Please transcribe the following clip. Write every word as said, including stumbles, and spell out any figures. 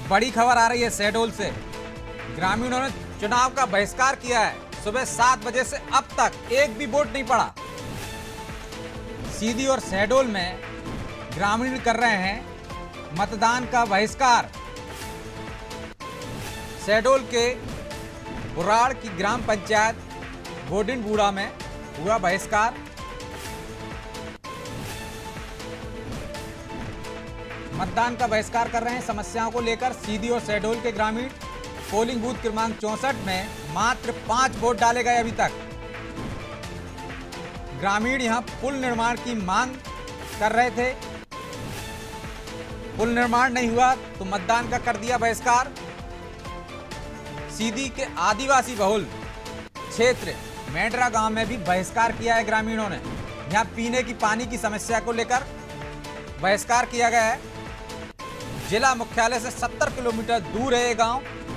बड़ी खबर आ रही है शहडोल से। ग्रामीणों ने चुनाव का बहिष्कार किया है। सुबह सात बजे से अब तक एक भी वोट नहीं पड़ा। सीधी और शहडोल में ग्रामीण कर रहे हैं मतदान का बहिष्कार। शहडोल के बुराड़ की ग्राम पंचायत गोडिनबूड़ा में हुआ बहिष्कार। मतदान का बहिष्कार कर रहे हैं समस्याओं को लेकर सीधी और शहडोल के ग्रामीण। पोलिंग बूथ क्रमांक चौसठ में मात्र पांच वोट डाले गए अभी तक। ग्रामीण यहां पुल निर्माण की मांग कर रहे थे। पुल निर्माण नहीं हुआ तो मतदान का कर दिया बहिष्कार। सीधी के आदिवासी बहुल क्षेत्र मेंढरा गांव में भी बहिष्कार किया है ग्रामीणों ने। यहां पीने की पानी की समस्या को लेकर बहिष्कार किया गया है। जिला मुख्यालय से सत्तर किलोमीटर दूर है ये गांव।